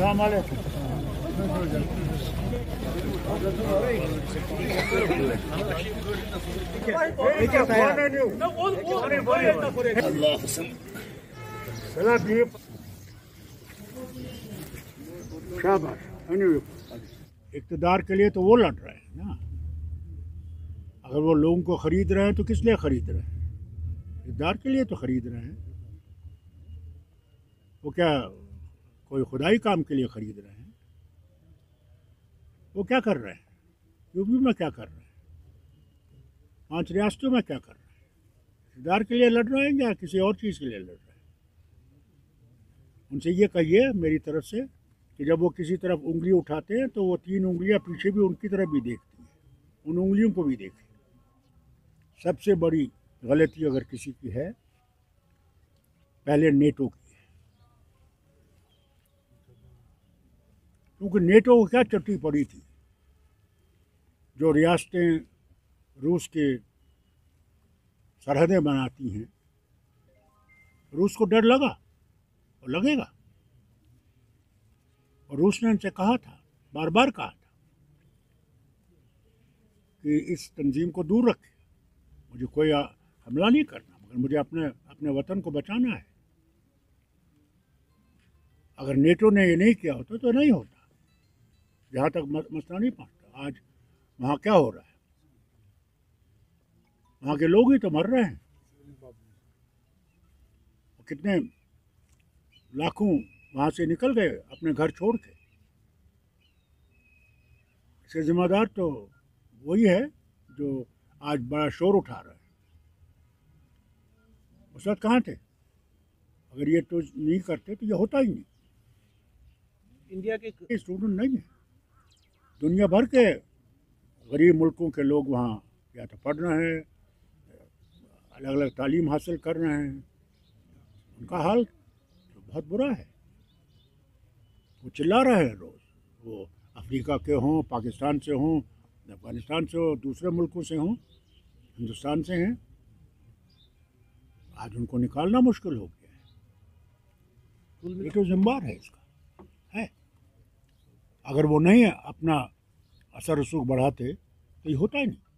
शाबाश। इक़्तिदार के लिए तो वो लड़ रहे हैं ना। अगर वो लोगों को खरीद रहे हैं तो किस लिए खरीद रहे हैं? इक़्तिदार के लिए तो खरीद रहे हैं। वो क्या कोई खुदाई काम के लिए खरीद रहे हैं? वो क्या कर रहे हैं? यूपी में क्या कर रहे हैं? 5 रियासतों में क्या कर रहे हैं? इक़्तिदार के लिए लड़ रहे हैं या किसी और चीज़ के लिए लड़ रहे हैं? उनसे ये कहिए मेरी तरफ से कि जब वो किसी तरफ उंगली उठाते हैं तो वो 3 उंगलियां पीछे भी उनकी तरफ भी देखती हैं, उन उंगलियों को भी देखें। सबसे बड़ी गलती अगर किसी की है, पहले नेटो की है। क्योंकि नेटो को क्या चट्टी पड़ी थी? जो रियासतें रूस के सरहदें बनाती हैं, रूस को डर लगा और लगेगा। और रूस ने उनसे कहा था, बार बार कहा था कि इस तंजीम को दूर रखें, मुझे कोई हमला नहीं करना, मगर मुझे अपने वतन को बचाना है। अगर नेटो ने ये नहीं किया होता तो नहीं होता। जहाँ तक मसला नहीं पहुँचता। आज वहाँ क्या हो रहा है? वहाँ के लोग ही तो मर रहे हैं। कितने लाखों वहाँ से निकल गए अपने घर छोड़ के। इसके जिम्मेदार तो वही है जो आज बड़ा शोर उठा रहा है। उस वक्त कहाँ थे? अगर ये तो नहीं करते तो ये होता ही नहीं। इंडिया के स्टूडेंट नहीं है, दुनिया भर के गरीब मुल्कों के लोग वहाँ या तो पढ़ रहे हैं, अलग अलग तालीम हासिल कर रहे हैं। उनका हाल तो बहुत बुरा है। वो चिल्ला रहे हैं रोज़, वो अफ्रीका के हों, पाकिस्तान से हों, अफगानिस्तान से हो, दूसरे मुल्कों से हों, हिंदुस्तान से हैं। आज उनको निकालना मुश्किल हो गया है। ये तो जिम्मेदार है इसका है। अगर वो नहीं अपना असर रसूख बढ़ाते तो ये होता ही नहीं।